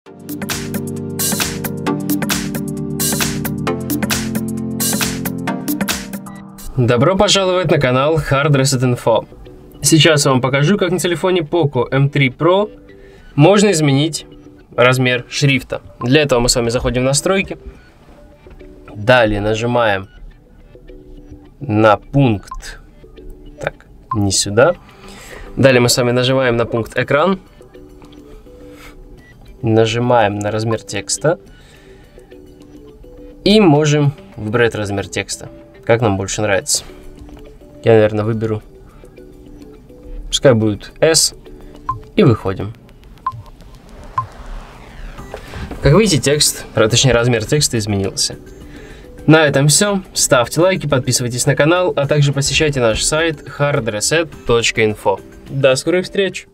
Добро пожаловать на канал Hard Reset Info. Сейчас я вам покажу, как на телефоне Poco M3 Pro можно изменить размер шрифта. Для этого мы с вами заходим в настройки. Далее нажимаем на пункт. Так, не сюда. Далее мы с вами нажимаем на пункт экран. Нажимаем на размер текста. И можем выбрать размер текста, как нам больше нравится. Я, наверное, выберу, пускай будет S, и выходим. Как видите, текст, точнее размер текста изменился. На этом все. Ставьте лайки, подписывайтесь на канал, а также посещайте наш сайт hardreset.info. До скорых встреч!